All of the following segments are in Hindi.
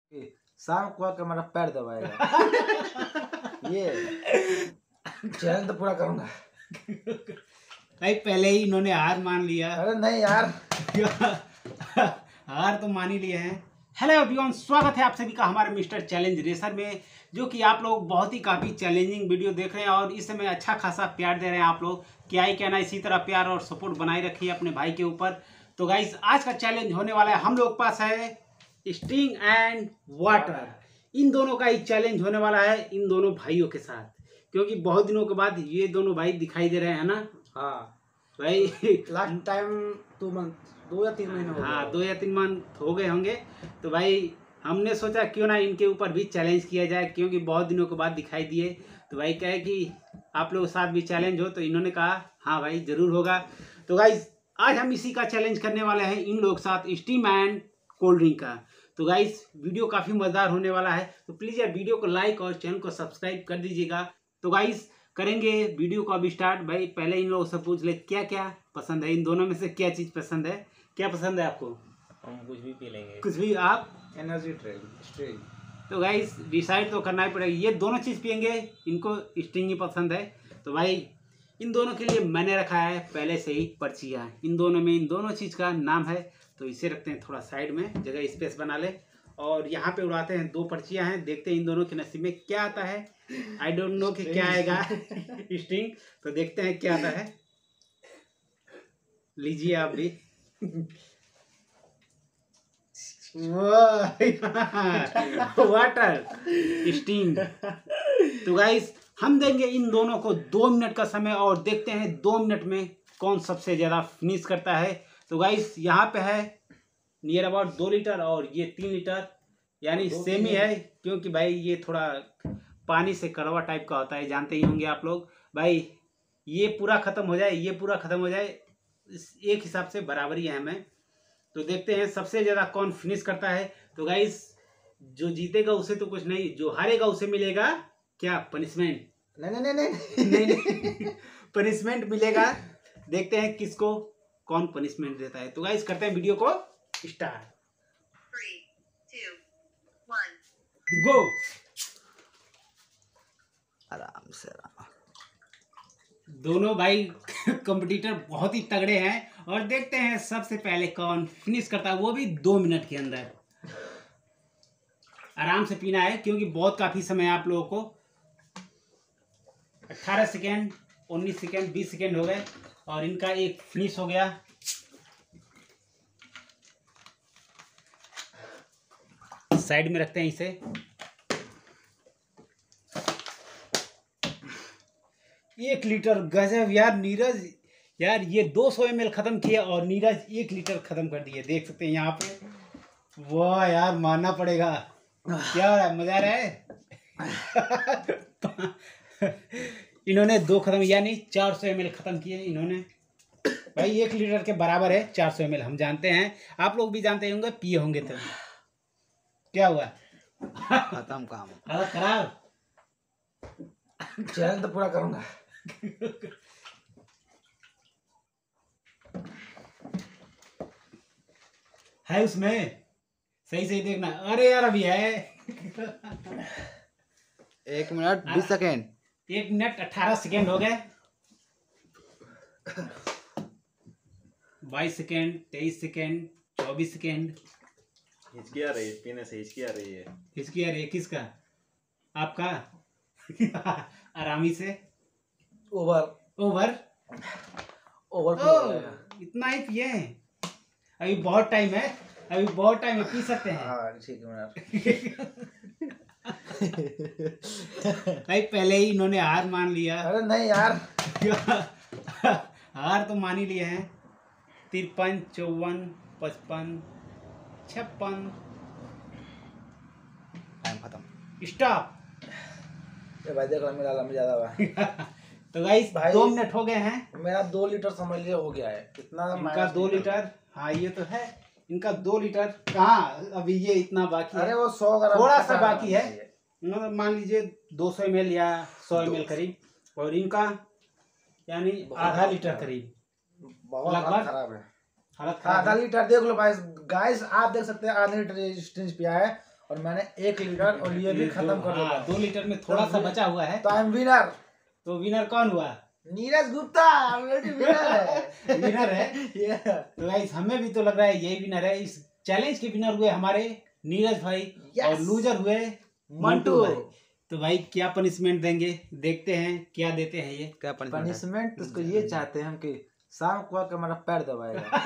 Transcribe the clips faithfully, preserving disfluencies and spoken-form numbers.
शाम को आकर मेरा पैर दबाएगा। ये चैलेंज तो पूरा करूंगा भाई। पहले ही इन्होंने हार मान लिया। अरे नहीं यार हार तो मान ही लिए हैं। हेलो एवरीवन, स्वागत है आप सभी का हमारे मिस्टर चैलेंज रेसर में, जो कि आप लोग बहुत ही काफ़ी चैलेंजिंग वीडियो देख रहे हैं और इस समय अच्छा खासा प्यार दे रहे हैं। आप लोग क्या ही कहना, इसी तरह प्यार और सपोर्ट बनाए रखिए अपने भाई के ऊपर। तो गाइस, आज का चैलेंज होने वाला है, हम लोग पास है स्टिंग एंड वाटर। इन दोनों का ही चैलेंज होने वाला है, इन दोनों भाइयों के साथ, क्योंकि बहुत दिनों के बाद ये दोनों भाई दिखाई दे रहे हैं ना। हाँ भाई लास्ट टाइम टू मंथ दो या तीन महीने हो गए। हाँ, दो या तीन मंथ हो गए होंगे। तो भाई हमने सोचा क्यों ना इनके ऊपर भी चैलेंज किया जाए, क्योंकि बहुत दिनों के बाद दिखाई दिए। तो भाई कहे कि आप लोगों के साथ भी चैलेंज हो, तो इन्होंने कहा हाँ भाई ज़रूर होगा। तो गाइज आज हम इसी का चैलेंज करने वाले हैं इन लोग साथ, स्टीम एंड कोल्ड ड्रिंक का। तो गाइज वीडियो काफ़ी मज़ेदार होने वाला है, तो प्लीज़ यार वीडियो को लाइक और चैनल को सब्सक्राइब कर दीजिएगा। तो गाइज करेंगे वीडियो को अभी स्टार्ट। भाई पहले इन लोगों से पूछ ले क्या क्या पसंद है, इन दोनों में से क्या चीज़ पसंद है, क्या पसंद है आपको? हम कुछ भी पी लेंगे। कुछ भी। आप? Energy drink string. तो गाइस डिसाइड तो करना ही पड़ेगा, ये दोनों चीज़ पियेंगे, इनको स्टिंग ही पसंद है। तो भाई इन दोनों के लिए मैंने रखा है पहले से ही पर्चियाँ, इन दोनों में इन दोनों चीज़ का नाम है। तो इसे रखते हैं थोड़ा साइड में, जगह स्पेस बना ले, और यहाँ पे उड़ाते हैं दो पर्चियाँ हैं। देखते हैं इन दोनों के नसीब में क्या आता है। आई डोंट नो कि क्या आएगा स्टिंग, तो देखते हैं क्या आता है। लीजिए आप भी। Water sting. तो गाइस हम देंगे इन दोनों को दो मिनट का समय, और देखते हैं दो मिनट में कौन सबसे ज़्यादा फिनिश करता है। तो गाइस यहाँ पे है नियर अबाउट दो लीटर और ये तीन लीटर, यानी सेम ही है, क्योंकि भाई ये थोड़ा पानी से कड़वा टाइप का होता है, जानते ही होंगे आप लोग। भाई ये पूरा ख़त्म हो जाए, ये पूरा ख़त्म हो जाए, एक हिसाब से बराबरी है हमें। तो देखते हैं सबसे ज़्यादा कौन फिनिश करता है। तो गाइस जो जीतेगा उसे तो कुछ नहीं, जो हारेगा उसे मिलेगा क्या? पनिशमेंट। नहीं नहीं नहीं नहीं नहीं पनिशमेंट मिलेगा। देखते हैं किसको कौन पनिशमेंट देता है। तो गाइस करते हैं वीडियो को start. Three, two, one. Go. आराम से आराम। दोनों भाई कंपटीटर बहुत ही तगड़े हैं, और देखते हैं सबसे पहले कौन फिनिश करता है, वो भी दो मिनट के अंदर। आराम से पीना है, क्योंकि बहुत काफ़ी समय आप लोगों को। अठारह सेकेंड, उन्नीस सेकेंड, बीस सेकेंड हो गए, और इनका एक फिनिश हो गया। साइड में रखते हैं इसे। एक लीटर, गजब यार नीरज, यार ये दो सौ एम एल खत्म किया और नीरज एक लीटर खत्म कर दिए, देख सकते हैं यहाँ पे। वाह यार मानना पड़ेगा। क्या हो रहा है, मजा आ रहा है? इन्होंने दो खत्म, यानी चार सौ एम एल खत्म किए इन्होंने। भाई एक लीटर के बराबर है चार सौ एम एल, हम जानते हैं, आप लोग भी जानते होंगे, पिए होंगे। तो क्या हुआ? खत्म काम। हालत खराब। चैलेंज तो पूरा करूंगा। है उसमें, सही सही देखना। अरे यार अभी है एक मिनट बीस सेकेंड। एक मिनट अठारह सेकेंड हो गए, बाईस सेकेंड, तेईस सेकेंड, चौबीस सेकेंड। हिचकी आ रही है, पीने से हिचकी आ रही है। हिचकी आ रही है? किसका? आपका? आरामी से। ओवर ओवर ओवर ओ, इतना ही पिए हैं? अभी बहुत टाइम है, अभी बहुत टाइम है, पी सकते हैं। हाँ ठीक है। भाई पहले ही इन्होंने हार मान लिया। अरे नहीं यार हार तो मान ही लिए हैं। तिरपन, चौवन, पचपन, छप्पन। टाइम खत्म। स्टॉप। भाई देख लो मेरा लंबी ज्यादा हुआ। तो गाइस भाई दो मिनट हो गए हैं। मेरा दो लीटर समझ लिया हो गया है। कितना? इनका दो लीटर, हाँ ये तो है, इनका दो लीटर कहाँ, अभी ये इतना बाकी है। अरे वो सौ ग्राम थोड़ा सा बाकी है, मान लीजिए दो सौ एम एल या सौ एम एल करीब, और इनका यानी आधा लीटर करीब। बहुत हालत खराब है। हालत आधा लीटर देख लो गाइस, गाइस आप देख सकते हैं आधा लीटर स्टिंग पिया है, और मैंने एक लीटर और ये भी खत्म कर हाँ, दिया। दो लीटर में थोड़ा सा बचा हुआ है। तो आई एम विनर। तो विनर कौन हुआ? नीरज गुप्ता ऑलरेडी विनर है। विनर है। ये तो गाइस हमें भी तो लग रहा है यही विनर है। इस चैलेंज के विनर हुए हमारे नीरज भाई Yes! और लूजर हुए मंटू भाई। तो भाई क्या पनिशमेंट देंगे, देखते हैं क्या देते हैं ये। क्या पनिशमेंट उसको ये चाहते हैं हम कि शाम को आके हमारा पैर दबाएगा।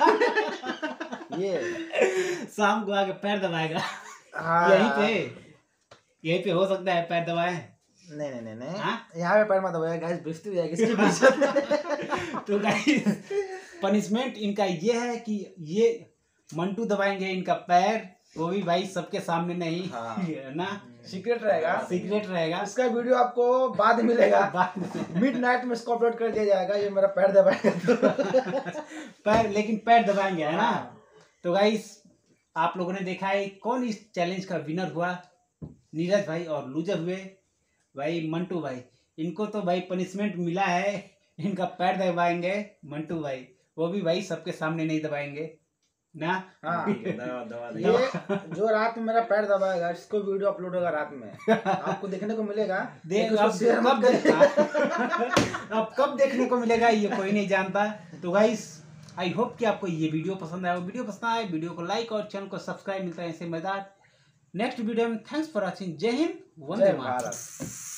ये शाम को आके पैर दबाएगा। हाँ। यहीं पे यहीं पे हो सकता है पैर दबाए। नहीं नहीं नहीं नहीं हाँ? यहाँ पे पैर मत दबाएगा गाइस, बेइज्जती हो जाएगी इसकी बेइज्जती। तो गाइस पनिशमेंट इनका ये है कि ये मंटू दबाएंगे इनका पैर, वो भी भाई सबके सामने नहीं। हाँ। है ना, सीक्रेट रहेगा। सीक्रेट रहेगा। इसका वीडियो आपको बाद में मिलेगा। बाद में मिड नाइट में इसको अपलोड कर दिया जाएगा। ये मेरा पैर दबाएगा। पैर, लेकिन पैर दबाएंगे, है ना। हाँ। तो गाइस आप लोगों ने देखा है कौन इस चैलेंज का विनर हुआ। नीरज भाई और लूजर हुए भाई मंटू भाई। इनको तो भाई पनिशमेंट मिला है, इनका पैर दबाएंगे मंटू भाई, वो भी भाई सबके सामने नहीं दबाएंगे ना। हाँ। दवा दवा ये जो रात में मेरा पैर दबाएगा इसको वीडियो अपलोड होगा रात में, आपको देखने को मिलेगा। देख लेकिन अब उसको share कब मत करिए। देखा अब कब देखने को मिलेगा ये कोई नहीं जानता। तो गाइस आई होप कि आपको ये वीडियो पसंद आया। वीडियो पसंद आए वीडियो को लाइक और चैनल को सब्सक्राइब। मिलता है ऐसे मजेदार नेक्स्ट वीडियो में। Thanks for watching. जय हिंद, वंदे जय मातरम। भारत।